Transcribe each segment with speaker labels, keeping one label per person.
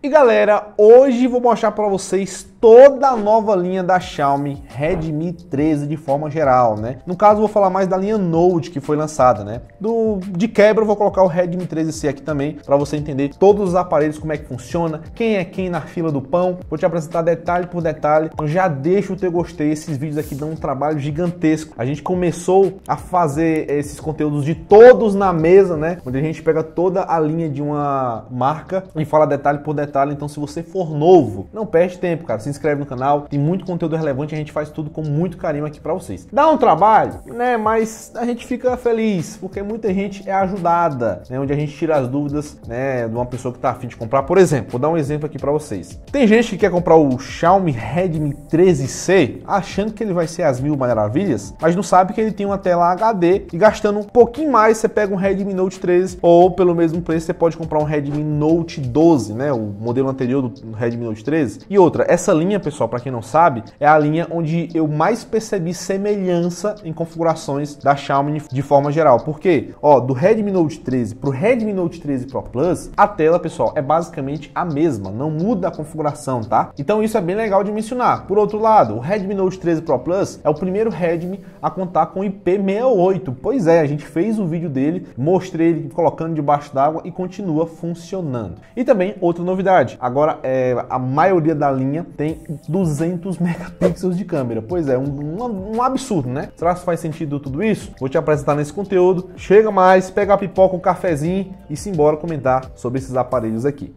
Speaker 1: E galera, hoje vou mostrar para vocês toda a nova linha da Xiaomi Redmi 13 de forma geral, né? No caso, vou falar mais da linha Note que foi lançada, né? De quebra, eu vou colocar o Redmi 13C aqui também para você entender todos os aparelhos, como é que funciona, quem é quem na fila do pão. Vou te apresentar detalhe por detalhe. Então já deixa o teu gostei, esses vídeos aqui dão um trabalho gigantesco. A gente começou a fazer esses conteúdos de todos na mesa, né? Onde a gente pega toda a linha de uma marca e fala detalhe por detalhe. Então, se você for novo, não perde tempo, cara. Se inscreve no canal, tem muito conteúdo relevante, a gente faz tudo com muito carinho aqui para vocês. Dá um trabalho, né? Mas a gente fica feliz, porque muita gente é ajudada, né? Onde a gente tira as dúvidas, né? De uma pessoa que tá a fim de comprar. Por exemplo, vou dar um exemplo aqui para vocês. Tem gente que quer comprar o Xiaomi Redmi 13C, achando que ele vai ser as mil maravilhas, mas não sabe que ele tem uma tela HD e gastando um pouquinho mais, você pega um Redmi Note 13 ou pelo mesmo preço você pode comprar um Redmi Note 12, né? O modelo anterior do Redmi Note 13. E outra, essa linha, pessoal, para quem não sabe, é a linha onde eu mais percebi semelhança em configurações da Xiaomi de forma geral. Porque, ó, do Redmi Note 13 pro Redmi Note 13 Pro Plus, a tela, pessoal, é basicamente a mesma, não muda a configuração, tá? Então isso é bem legal de mencionar. Por outro lado, o Redmi Note 13 Pro Plus é o primeiro Redmi a contar com IP68. Pois é, a gente fez um vídeo dele, mostrei ele colocando debaixo d'água e continua funcionando. E também outra novidade, agora a maioria da linha tem 200 megapixels de câmera. Pois é, um absurdo, né? Será que faz sentido tudo isso? Vou te apresentar nesse conteúdo. Chega mais, pega a pipoca, um cafezinho e simbora comentar sobre esses aparelhos aqui.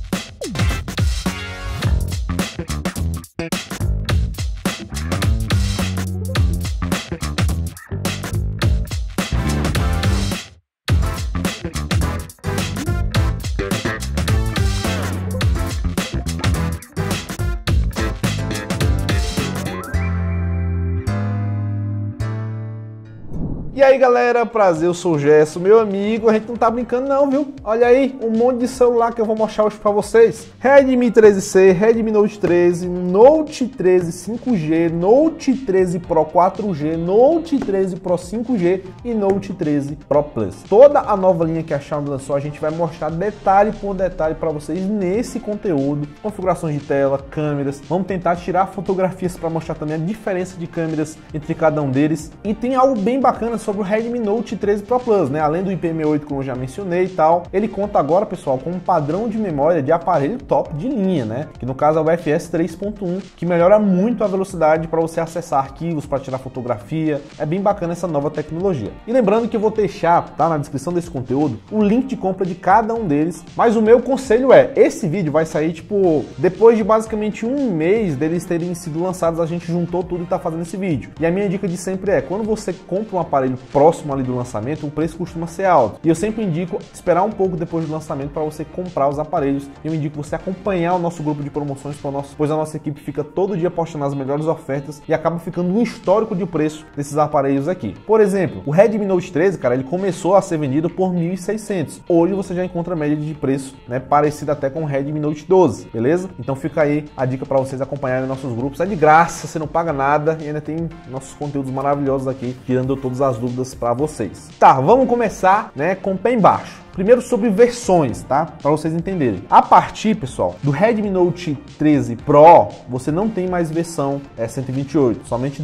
Speaker 1: E aí galera, prazer, eu sou o Gerson, meu amigo, a gente não tá brincando não, viu? Olha aí, um monte de celular que eu vou mostrar hoje pra vocês. Redmi 13C, Redmi Note 13, Note 13 5G, Note 13 Pro 4G, Note 13 Pro 5G e Note 13 Pro Plus. Toda a nova linha que a Xiaomi lançou, a gente vai mostrar detalhe por detalhe pra vocês nesse conteúdo. Configurações de tela, câmeras, vamos tentar tirar fotografias pra mostrar também a diferença de câmeras entre cada um deles. E tem algo bem bacana sobre o Redmi Note 13 Pro Plus, né? Além do IP68, como eu já mencionei e tal, ele conta agora, pessoal, com um padrão de memória de aparelho top de linha, né? Que no caso é o UFS 3.1, que melhora muito a velocidade para você acessar arquivos, para tirar fotografia. É bem bacana essa nova tecnologia. E lembrando que eu vou deixar, tá, na descrição desse conteúdo, o link de compra de cada um deles. Mas o meu conselho é, esse vídeo vai sair, tipo, depois de basicamente um mês deles terem sido lançados, a gente juntou tudo e tá fazendo esse vídeo. E a minha dica de sempre é, quando você compra um aparelho próximo ali do lançamento, o preço costuma ser alto. E eu sempre indico esperar um pouco depois do lançamento para você comprar os aparelhos. Eu indico você acompanhar o nosso grupo de promoções, pois a nossa equipe fica todo dia postando as melhores ofertas e acaba ficando um histórico de preço desses aparelhos aqui. Por exemplo, o Redmi Note 13, cara, ele começou a ser vendido por 1.600. Hoje você já encontra a média de preço, né, parecida até com o Redmi Note 12, beleza? Então fica aí a dica para vocês acompanharem nossos grupos. É de graça, você não paga nada e ainda tem nossos conteúdos maravilhosos aqui, tirando todas as dúvidas para vocês. Tá, vamos começar, né, com o pé embaixo. Primeiro sobre versões, tá? Para vocês entenderem. A partir, pessoal, do Redmi Note 13 Pro, você não tem mais versão 128, somente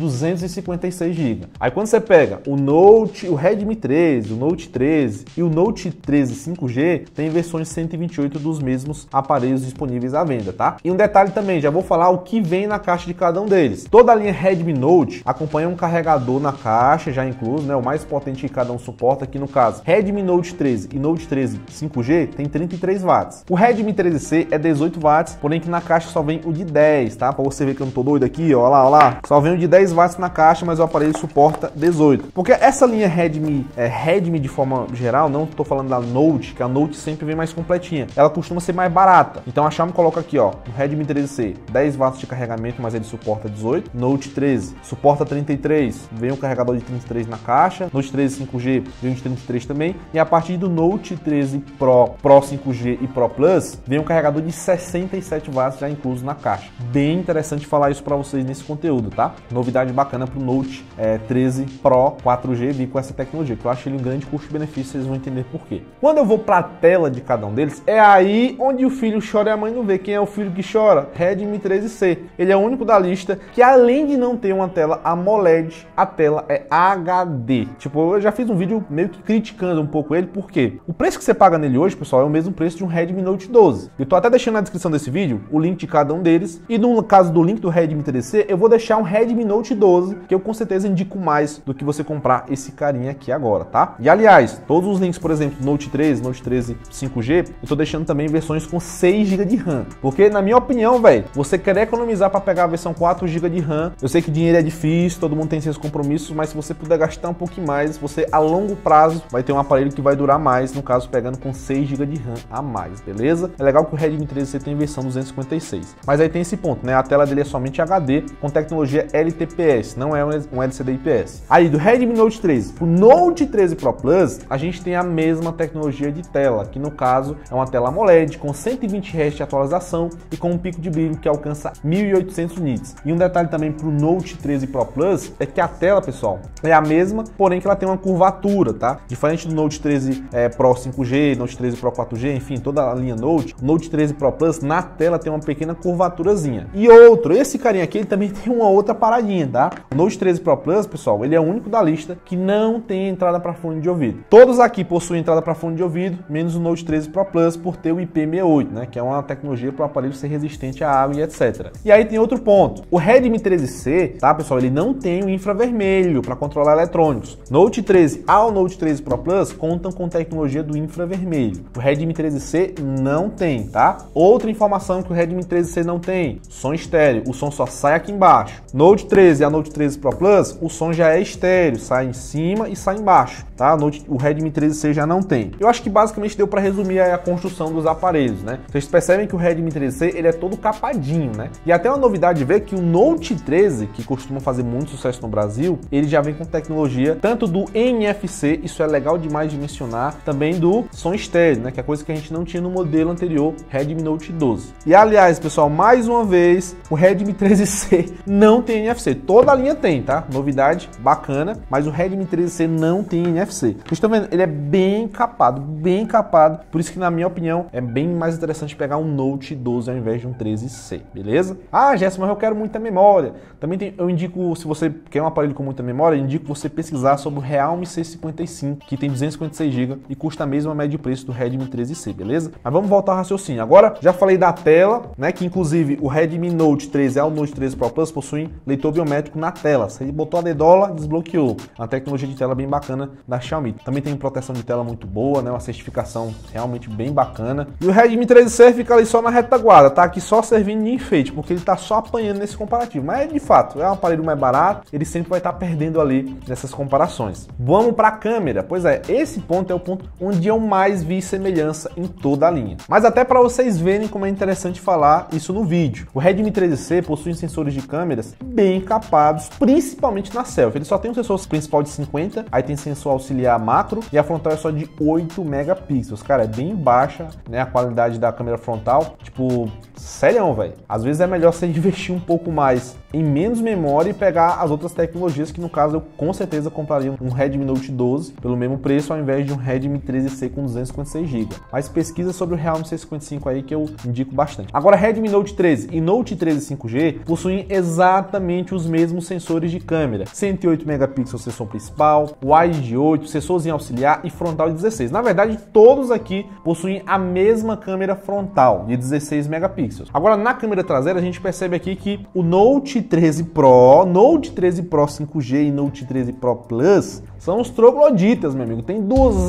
Speaker 1: 256 GB. Aí quando você pega o Redmi 13, o Note 13 e o Note 13 5G, tem versões 128 dos mesmos aparelhos disponíveis à venda, tá? E um detalhe também, já vou falar o que vem na caixa de cada um deles. Toda a linha Redmi Note acompanha um carregador na caixa, já incluso, né? O mais potente que cada um suporta, aqui no caso, Redmi Note 13 e Note 13 5G tem 33 watts. O Redmi 13C é 18 watts, porém que na caixa só vem o de 10, tá? Pra você ver que eu não tô doido aqui, ó lá, ó lá. Só vem o de 10 watts na caixa, mas o aparelho suporta 18. Porque essa linha Redmi de forma geral, não tô falando da Note, que a Note sempre vem mais completinha. Ela costuma ser mais barata. Então a Xiaomi coloca aqui, ó, o Redmi 13C, 10 watts de carregamento, mas ele suporta 18. Note 13 suporta 33, vem um carregador de 33 na caixa. Note 13 5G vem de 33 também. E a partir do Note Note 13 Pro, Pro 5G e Pro Plus, vem um carregador de 67 watts já incluso na caixa. Bem interessante falar isso para vocês nesse conteúdo, tá? Novidade bacana pro Note 13 Pro 4G vir com essa tecnologia, que eu acho ele um grande custo-benefício, vocês vão entender por quê. Quando eu vou para a tela de cada um deles, é aí onde o filho chora e a mãe não vê. Quem é o filho que chora? Redmi 13C. Ele é o único da lista que, além de não ter uma tela AMOLED, a tela é HD. Tipo, eu já fiz um vídeo meio que criticando um pouco ele, porque o preço que você paga nele hoje, pessoal, é o mesmo preço de um Redmi Note 12. Eu tô até deixando na descrição desse vídeo o link de cada um deles, e no caso do link do Redmi 13C, eu vou deixar um Redmi Note 12, que eu com certeza indico mais do que você comprar esse carinha aqui agora, tá? E aliás, todos os links, por exemplo, Note 13, Note 13 5G, eu tô deixando também versões com 6 GB de RAM, porque na minha opinião, velho, você quer economizar para pegar a versão 4 GB de RAM, eu sei que dinheiro é difícil, todo mundo tem seus compromissos, mas se você puder gastar um pouquinho mais, você a longo prazo vai ter um aparelho que vai durar mais, no caso pegando com 6 GB de RAM a mais, beleza? É legal que o Redmi 13C tem versão 256, mas aí tem esse ponto, né? A tela dele é somente HD com tecnologia LTPS, não é um LCD IPS. Aí do Redmi Note 13 pro Note 13 Pro Plus, a gente tem a mesma tecnologia de tela, que no caso é uma tela AMOLED com 120 Hz de atualização e com um pico de brilho que alcança 1800 nits. E um detalhe também pro Note 13 Pro Plus é que a tela, pessoal, é a mesma, porém que ela tem uma curvatura, tá? Diferente do Note 13 Pro 5G, Note 13 Pro 4G, enfim, toda a linha Note, o Note 13 Pro Plus na tela tem uma pequena curvaturazinha. E outro, esse carinha aqui, ele também tem uma outra paradinha, tá? O Note 13 Pro Plus, pessoal, ele é o único da lista que não tem entrada para fone de ouvido. Todos aqui possuem entrada para fone de ouvido, menos o Note 13 Pro Plus por ter o IP68, né? Que é uma tecnologia para o aparelho ser resistente à água e etc. E aí tem outro ponto. O Redmi 13C, tá, pessoal, ele não tem o infravermelho para controlar eletrônicos. Note 13 ao Note 13 Pro Plus contam com tecnologia do infravermelho. O Redmi 13C não tem, tá? Outra informação que o Redmi 13C não tem, som estéreo. O som só sai aqui embaixo. Note 13 a Note 13 Pro Plus, o som já é estéreo, sai em cima e sai embaixo, tá? O Redmi 13C já não tem. Eu acho que basicamente deu para resumir a construção dos aparelhos, né? Vocês percebem que o Redmi 13C, ele é todo capadinho, né? E até uma novidade de ver que o Note 13, que costuma fazer muito sucesso no Brasil, ele já vem com tecnologia tanto do NFC, isso é legal demais de mencionar, também do som estéreo, né? Que é coisa que a gente não tinha no modelo anterior, Redmi Note 12. E aliás, pessoal, mais uma vez, o Redmi 13C não tem NFC. Toda a linha tem, tá? Novidade bacana, mas o Redmi 13C não tem NFC. Vocês estão vendo? Ele é bem capado, por isso que na minha opinião é bem mais interessante pegar um Note 12 ao invés de um 13C, beleza? Ah, Gerson, mas eu quero muita memória. Também eu indico, se você quer um aparelho com muita memória, eu indico você pesquisar sobre o Realme C55, que tem 256 GB e custa a mesma média de preço do Redmi 13C, beleza? Mas vamos voltar ao raciocínio. Agora, já falei da tela, né, que inclusive o Redmi Note 13 ao Note 13 Pro Plus possuem leitor biométrico na tela. Você botou a dedola, desbloqueou. Uma tecnologia de tela bem bacana da Xiaomi. Também tem proteção de tela muito boa, né, uma certificação realmente bem bacana. E o Redmi 13C fica ali só na retaguarda, tá aqui só servindo de enfeite, porque ele tá só apanhando nesse comparativo. Mas de fato, é um aparelho mais barato, ele sempre vai estar perdendo ali nessas comparações. Vamos para a câmera. Pois é, esse ponto é o ponto onde eu mais vi semelhança em toda a linha. Mas até para vocês verem como é interessante falar isso no vídeo. O Redmi 13C possui sensores de câmeras bem capados, principalmente na selfie. Ele só tem um sensor principal de 50, aí tem sensor auxiliar macro e a frontal é só de 8 megapixels. Cara, é bem baixa, né, a qualidade da câmera frontal. Tipo, sério, velho. Às vezes é melhor você investir um pouco mais em menos memória e pegar as outras tecnologias, que no caso eu com certeza compraria um Redmi Note 12 pelo mesmo preço ao invés de um Redmi 13C com 256 GB. Mas pesquisa sobre o Realme C55 aí que eu indico bastante. Agora, Redmi Note 13 e Note 13 5G possuem exatamente os mesmos sensores de câmera. 108 megapixels sensor principal, wide de 8, sensorzinho auxiliar e frontal de 16. Na verdade, todos aqui possuem a mesma câmera frontal de 16 megapixels. Agora, na câmera traseira, a gente percebe aqui que o Note 13 Pro, Note 13 Pro 5G e Note 13 Pro Plus são os trogloditas, meu amigo. Tem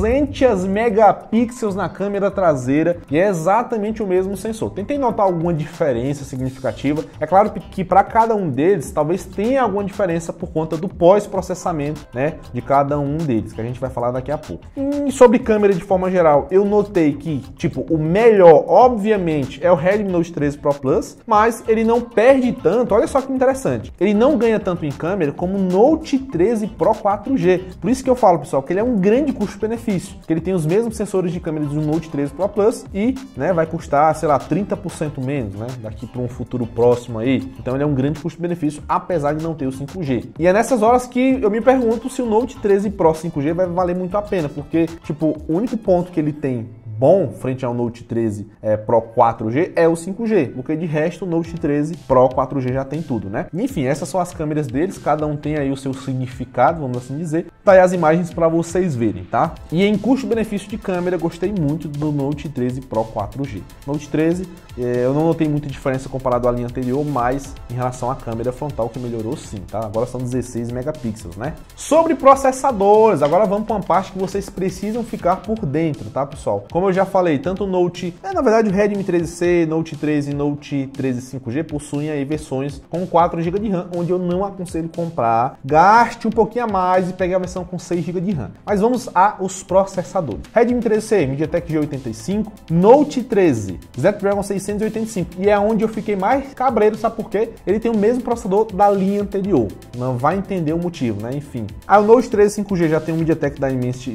Speaker 1: 200 megapixels na câmera traseira e é exatamente o mesmo sensor. Tentei notar alguma diferença significativa. É claro que para cada um deles, talvez tenha alguma diferença por conta do pós-processamento, né, de cada um deles, que a gente vai falar daqui a pouco. E sobre câmera de forma geral, eu notei que, tipo, o melhor, obviamente, é o Redmi Note 13 Pro Plus, mas ele não perde tanto. Olha só que interessante. Ele não ganha tanto em câmera como o Note 13 Pro 4G. Por isso que eu falo, pessoal, que ele é um grande custo-benefício, que ele tem os mesmos sensores de câmera do Note 13 Pro Plus e, né, vai custar, sei lá, 30% menos, né, daqui para um futuro próximo aí. Então ele é um grande custo-benefício, apesar de não ter o 5G. E é nessas horas que eu me pergunto se o Note 13 Pro 5G vai valer muito a pena, porque, tipo, o único ponto que ele tem bom frente ao Note 13 Pro 4G é o 5G, porque de resto o Note 13 Pro 4G já tem tudo, né? Enfim, essas são as câmeras deles, cada um tem aí o seu significado, vamos assim dizer. Tá aí as imagens para vocês verem, tá? E em custo-benefício de câmera, gostei muito do Note 13 Pro 4G. Note 13, eu não notei muita diferença comparado à linha anterior, mas em relação à câmera frontal que melhorou sim, tá? Agora são 16 megapixels, né? Sobre processadores, agora vamos para uma parte que vocês precisam ficar por dentro, tá, pessoal? Como eu já falei, tanto o Note, na verdade o Redmi 13C, Note 13 e Note 13 5G possuem aí versões com 4 GB de RAM, onde eu não aconselho comprar. Gaste um pouquinho a mais e pegue a versão com 6 GB de RAM. Mas vamos aos processadores. Redmi 13C, MediaTek G85, Note 13, Snapdragon 685. E é onde eu fiquei mais cabreiro, sabe por quê? Ele tem o mesmo processador da linha anterior. Não vai entender o motivo, né? Enfim. O Note 13 5G já tem um MediaTek Dimensity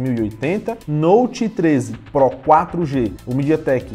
Speaker 1: 6080, Note 13 Pro 4G, o MediaTek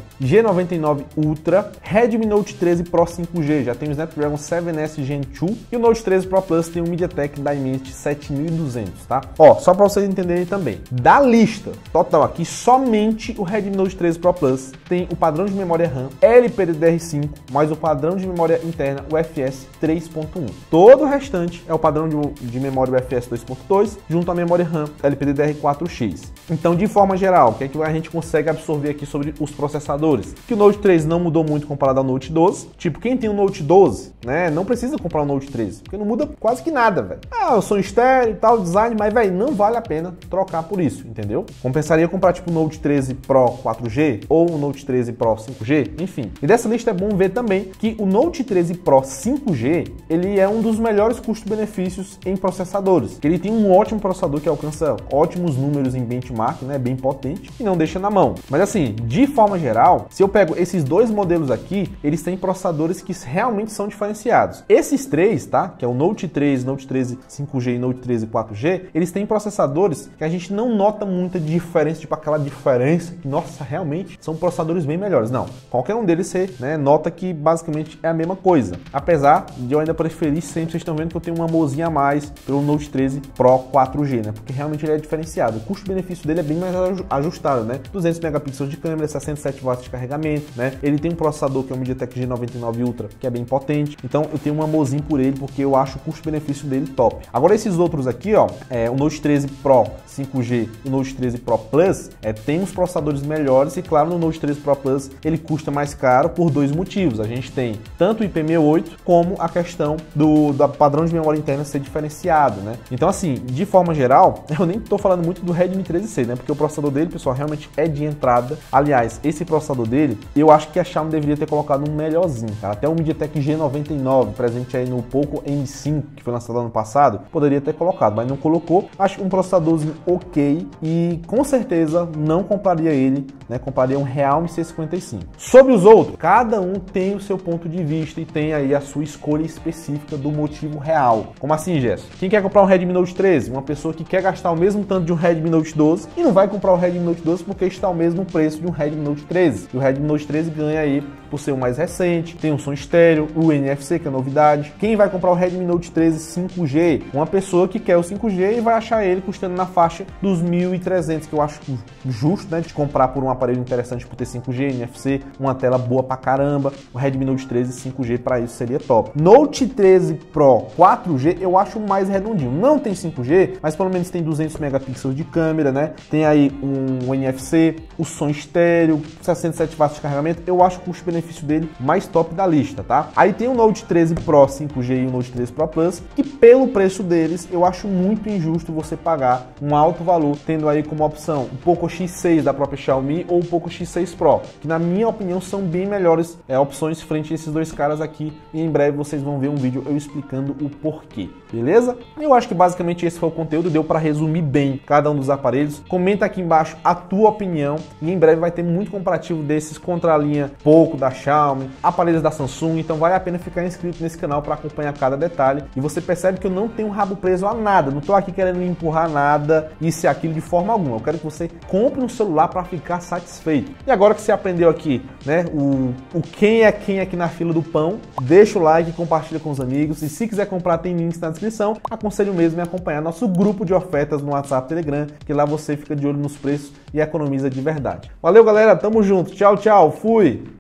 Speaker 1: G99 Ultra, Redmi Note 13 Pro 5G, já tem o Snapdragon 7S Gen 2 e o Note 13 Pro Plus tem o MediaTek Dimensity 7200, tá? Ó, só para vocês entenderem também, da lista total aqui, somente o Redmi Note 13 Pro Plus tem o padrão de memória RAM LPDDR5, mais o padrão de memória interna UFS 3.1. Todo o restante é o padrão de memória UFS 2.2 junto à memória RAM LPDDR4X. Então, de forma geral, o que é que a gente consegue absorver aqui sobre os processadores? Que o Note 13 não mudou muito comparado ao Note 12. Tipo, quem tem o Note 12, né, não precisa comprar o Note 13, porque não muda quase que nada, velho. O som estéreo e tal, design, mas, velho, não vale a pena trocar por isso, entendeu? Compensaria comprar, tipo, o Note 13 Pro 4G ou o Note 13 Pro 5G, enfim. E dessa lista é bom ver também que o Note 13 Pro 5G, ele é um dos melhores custo-benefícios em processadores. Ele tem um ótimo processador que alcança ótimos números em benchmark, né, bem potente, e não deixa na mão. Mas assim, de forma geral, se eu pego esses dois modelos aqui, eles têm processadores que realmente são diferenciados. Esses três, tá? Que é o Note 13, Note 13 5G e Note 13 4G, eles têm processadores que a gente não nota muita diferença, tipo aquela diferença que, nossa, realmente são processadores bem melhores. Não, qualquer um deles você, né, nota que basicamente é a mesma coisa. Apesar de eu ainda preferir sempre, vocês estão vendo que eu tenho uma amorzinha a mais pelo Note 13 Pro 4G, né? Porque realmente ele é diferenciado. O custo-benefício dele é bem mais ajustado, né? 200 megapixels de câmera, 67 watts de carregamento, né? Ele tem um processador que é o MediaTek G99 Ultra, que é bem potente. Então eu tenho um amorzinho por ele, porque eu acho o custo-benefício dele top. Agora esses outros aqui, ó, o Note 13 Pro 5G e o Note 13 Pro Plus, tem uns processadores melhores e, claro, no Note 13 Pro Plus ele custa mais caro por dois motivos. A gente tem tanto o IP68 como a questão do padrão de memória interna ser diferenciado, né? Então, assim, de forma geral, eu nem tô falando muito do Redmi 13C, né? Porque o processador dele, pessoal, realmente é de entrada. Aliás, esse processador dele, eu acho que a Xiaomi deveria ter colocado um melhorzinho, cara. Até o MediaTek G99, presente aí no Poco M5, que foi lançado ano passado, poderia ter colocado, mas não colocou. Acho um processadorzinho ok e com certeza não compraria ele, né? Compraria um Realme C55. Sobre os outros, cada um tem o seu ponto de vista e tem aí a sua escolha específica do motivo real. Como assim, Gerson? Quem quer comprar um Redmi Note 13? Uma pessoa que quer gastar o mesmo tanto de um Redmi Note 12 e não vai comprar o Redmi Note 12 porque está ao mesmo preço de um Redmi Note 13. E o Redmi Note 13 ganha aí por ser o mais recente, tem um som estéreo, o NFC, que é novidade. Quem vai comprar o Redmi Note 13 5G? Uma pessoa que quer o 5G e vai achar ele custando na faixa dos 1.300, que eu acho justo, né, de comprar por um aparelho interessante por ter 5G, NFC, uma tela boa pra caramba. O Redmi Note 13 5G para isso seria top. Note 13 Pro 4G eu acho mais redondinho. Não tem 5G, mas pelo menos tem 200 megapixels de câmera, né? Tem aí um NFC, o som estéreo, 67 watts de carregamento. Eu acho o custo-benefício dele mais top da lista, tá? Aí tem o Note 13 Pro 5G e o Note 13 Pro Plus, que pelo preço deles, eu acho muito injusto você pagar um alto valor, tendo aí como opção o Poco X6 da própria Xiaomi ou o Poco X6 Pro, que na minha opinião são bem melhores opções frente a esses dois caras aqui, e em breve vocês vão ver um vídeo eu explicando o porquê, beleza? Eu acho que basicamente esse foi o conteúdo, deu para resumir bem cada um dos aparelhos. Comenta aqui embaixo a tua opinião opinião e em breve vai ter muito comparativo desses contra a linha Poco da Xiaomi, aparelhos da Samsung, então vale a pena ficar inscrito nesse canal para acompanhar cada detalhe. E você percebe que eu não tenho rabo preso a nada, não estou aqui querendo empurrar nada, isso e aquilo de forma alguma. Eu quero que você compre um celular para ficar satisfeito. E agora que você aprendeu aqui, né, o quem é quem aqui na fila do pão, deixa o like, compartilha com os amigos e se quiser comprar tem links na descrição. Aconselho mesmo em acompanhar nosso grupo de ofertas no WhatsApp, Telegram, que lá você fica de olho nos preços e economiza de verdade. Valeu, galera, tamo junto, tchau, tchau, fui!